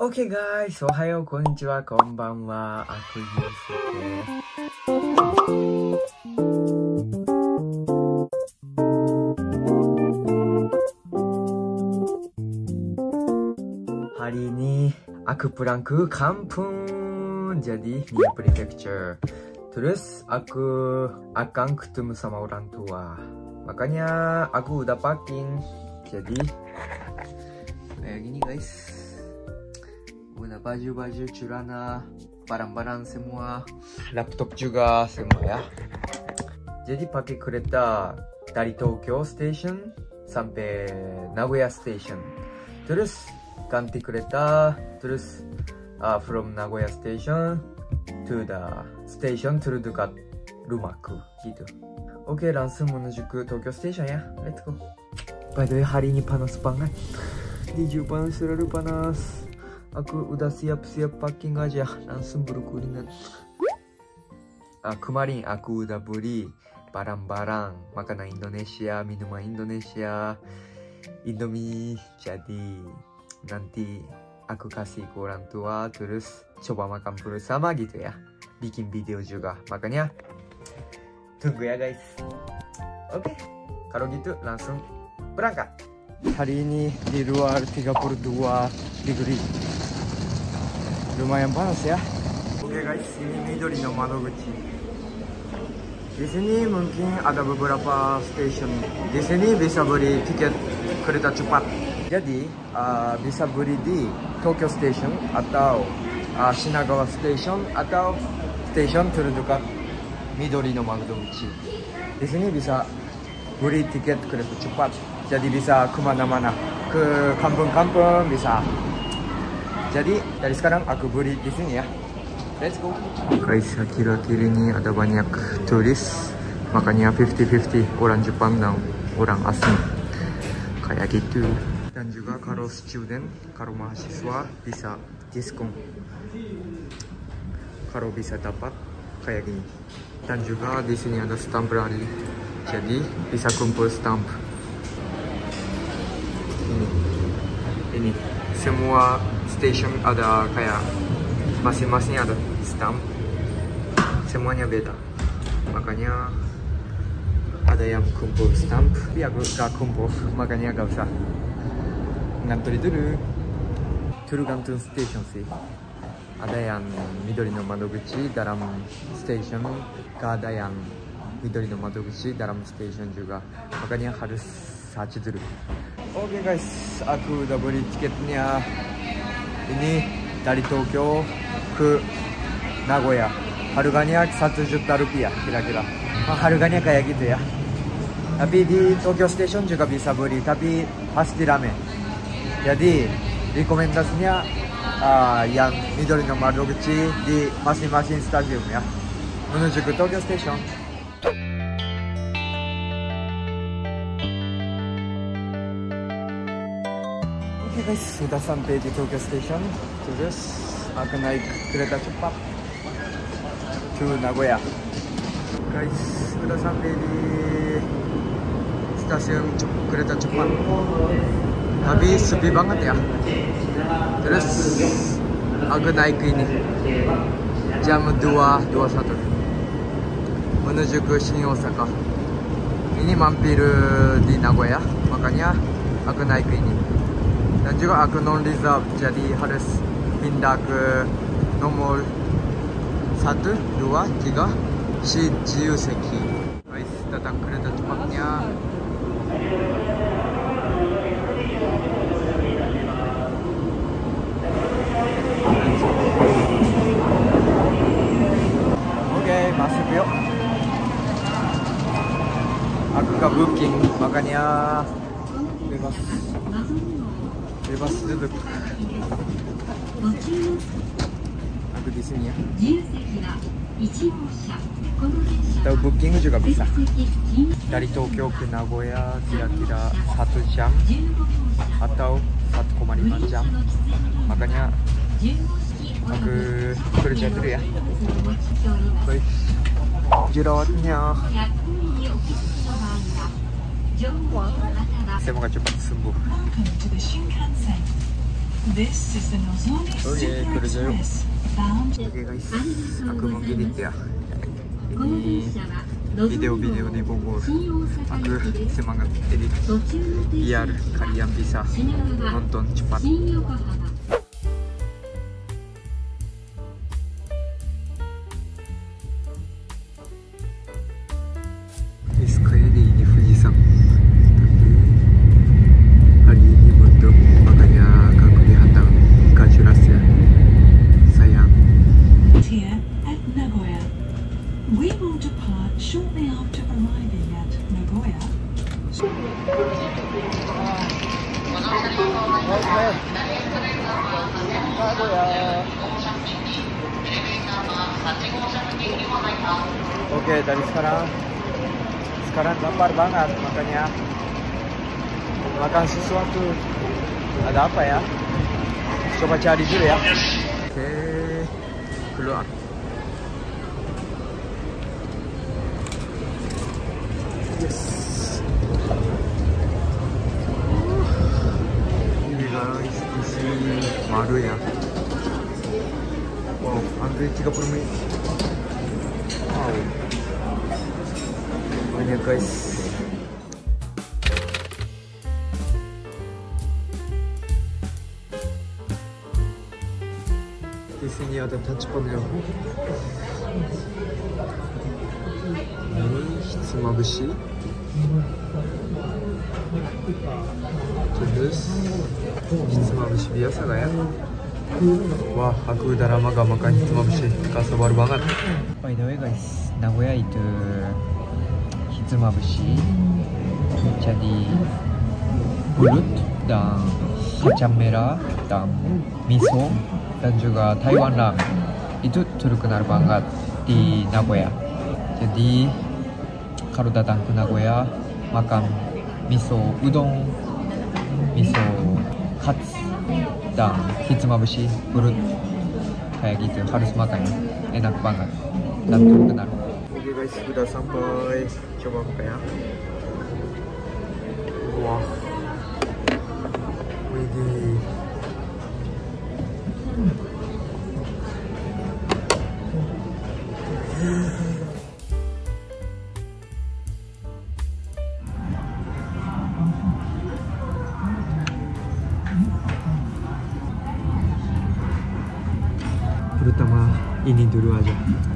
Oke guys, ohayo, konnichiwa, konbanwa. Aku Yusuke. Hari ini aku pulang ke kampung. Jadi di prefecture. Terus aku akan ketemu sama orang tua. Makanya aku udah packing. Jadi kayak gini guys. Udah baju-baju celana, barang-barang semua, laptop juga semua ya. Jadi pakai kereta dari Tokyo Station sampai Nagoya Station. Terus ganti kereta, terus from Nagoya Station to the station to dekat rumahku gitu. Oke, langsung menuju ke Tokyo Station ya. Let's go. By the way, hari ini panas banget. Di Jepang selalu panas. Aku udah siap-siap packing aja, langsung berkuringan. Kemarin aku udah beli barang-barang makanan Indonesia, minuman Indonesia, Indomie. Jadi nanti aku kasih ke orang tua, terus coba makan bersama gitu ya. Bikin video juga, makanya tunggu ya guys. Oke, kalau gitu langsung berangkat. Hari ini di luar 32 degree. Lumayan panas ya. Oke guys, ini Midori no Madoguchi. Di sini mungkin ada beberapa stasiun. Di sini bisa beli tiket kereta cepat. Jadi bisa beli di Tokyo Station atau Shinagawa Station atau stasiun terdekat Midori no Madoguchi. Di sini bisa beli tiket kereta cepat. Jadi bisa kemana-mana, ke kampung-kampung bisa. Jadi dari sekarang aku beli di sini ya. Let's go. Guys, akhir-akhir ini ada banyak turis, makanya 50-50 orang Jepang dan orang asing. Kayak gitu. Dan juga kalau student, kalau mahasiswa bisa diskon. Kalau bisa dapat kayak gini. Dan juga di sini ada stamp rally. Jadi bisa kumpul stamp. Ini semua station ada kayak masing-masing ada stamp, semuanya beda, makanya ada yang kumpul stamp, tapi aku gak kumpul, makanya gak usah ngantri dulu. Tergantung station sih, ada yang Midori no Madoguchi dalam station, gak ada yang Midori no Madoguchi dalam station juga, makanya harus search dulu. Oke guys, aku udah beli tiketnya. Ini dari Tokyo ke Nagoya. Harganya 1 juta rupiah kira-kira. Harganya kayak gitu ya. Tapi di Tokyo Station juga bisa beli, tapi pasti rame. Jadi rekomendasinya yang Midori no Madoguchi di masing-masing stasiun ya. Menuju ke Tokyo Station. Oke guys, sudah sampai di Tokyo Station. Terus akan naik kereta cepat ke Nagoya. Guys, sudah sampai di stasiun kereta cepat. Tapi sepi banget ya. Terus aku naik ke ini jam 2.21 menuju ke Shin Osaka. Ini mampir di Nagoya, makanya aku naik ke ini. Dan juga aku non-reserve, jadi harus pindah ke nomor 1, 2, 3 si jiu seki. Guys, datang kereta cepatnya. Oke, masuk yuk. Aku gak booking, makanya bebas duduk. Aku di sini ya. Atau booking juga bisa. Dari Tokyo ke Nagoya kira-kira 1 jam atau 1,5 jam. Makanya aku kerja dulu ya. Baik, jerawatnya. Semoga cepat sembuh. This is the Nozomi Super Express bound. Oke guys, aku mau ngedit ya. Ini video-video di Bogor. Aku semangat edit biar kalian bisa nonton cepat. Guys, kayak di Fujisan. Hari ini mendung, makanya gak kelihatan. Gak jelas ya. Sayang. Here at Nagoya. We will depart shortly after arriving at Nagoya. Oke, dari sekarang lapar banget, makanya makan sesuatu. Ada apa ya? Coba cari dulu ya. Oke, keluar. Yes. Ini guys, isi maru ya. Wow, antri 30 menit. Wow. Banyak guys. Di sini ada touch panel. Ini hitsumabushi. Terus hitsumabushi biasa gak ya? Wah, aku udah lama gak makan hitsumabushi. Sabar banget. By the way guys, Nagoya itu hitsumabushi jadi pulut dan kacang merah dan miso dan juga Taiwan ramen itu terkenal banget di Nagoya. Jadi kalau datang ke Nagoya makan miso udon, miso katsu dan hitsumabushi pulut kayak gitu harus makan, enak banget dan terkenal. Oke guys, sudah sampai, coba buka ya. Wah, widih. Pertama ini dulu aja.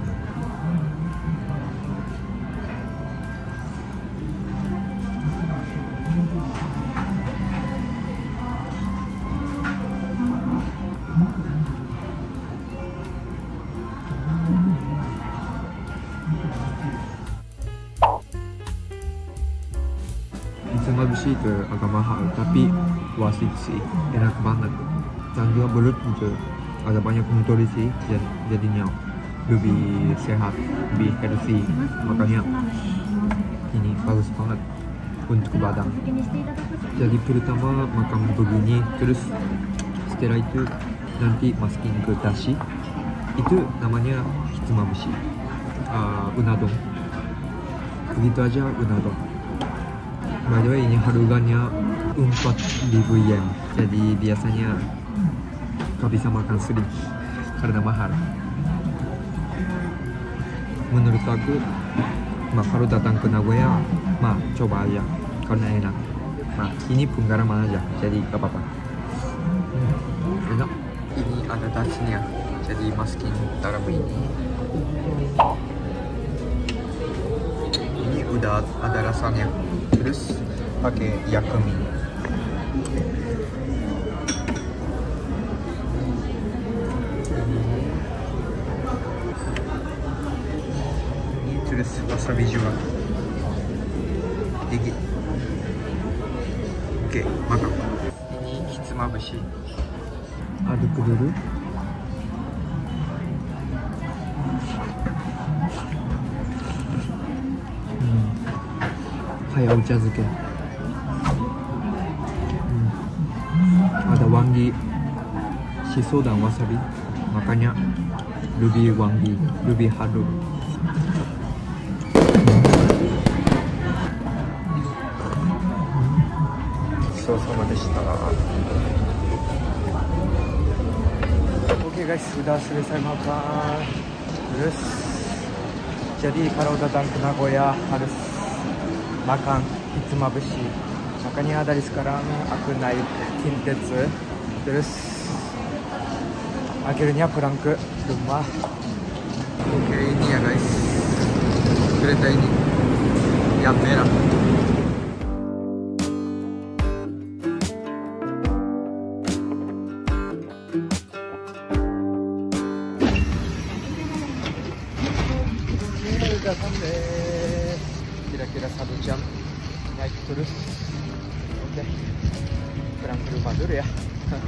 Hitsumabushi itu agak mahal, tapi worth it sih, enak banget. Dan juga belut itu ada banyak nutrisi, jadinya lebih sehat, lebih healthy. Makanya ini bagus banget untuk badan. Jadi pertama makan begini, terus setelah itu nanti masukin ke dashi. Itu namanya hitsumabushi. Unadon. Begitu aja unadon. By the way, ini harganya 4.000 yen. Jadi biasanya gak bisa makan sering karena mahal. Menurut aku, kalau datang ke Nagoya, coba aja karena enak. Ini pun garam aja, jadi gak apa-apa. Enak. Ini ada dasinya, jadi masukin dalam ini. Ini udah ada rasanya. Terus pakai yakumi. Ini terus wasabi juga. Dikit. Oke, makan. Ini hitsumabushi. Aduk dulu. Kayak ucha zuke. Ada wangi shiso dan wasabi, makanya lebih wangi, lebih harum. Gosou sama deshita. Oke guys, sudah selesai makan. Terus jadi kalau datang ke Nagoya harus makan hitsumabushi. Makanya dari sekarang aku naik Kintetsu. Terus akhirnya pulang ke rumah. Oke, ini ya guys, kereta ini yang merah. Udah sampai, kira-kira 1 jam naik terus. Oke, pulang ke rumah dulu ya.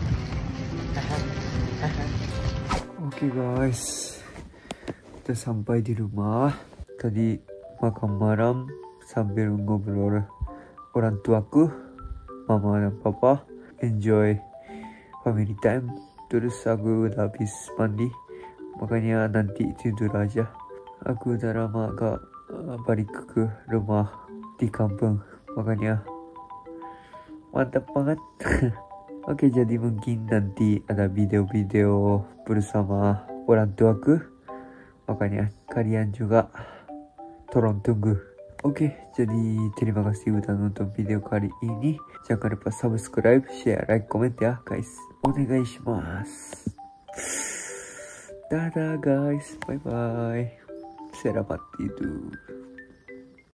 Oke guys, kita sampai di rumah. Tadi makan malam sambil ngobrol orang tuaku, mama dan papa. Enjoy family time. Terus aku udah habis mandi, makanya nanti tidur aja. Aku udah lama gak balik ke rumah di kampung, makanya mantap banget. Oke, jadi mungkin nanti ada video-video bersama orang tuaku, makanya kalian juga tolong tunggu. Oke, jadi terima kasih udah nonton video kali ini. Jangan lupa subscribe, share, like, comment ya guys. Onegaishimasu. Dadah guys, bye bye. Selamat tidur.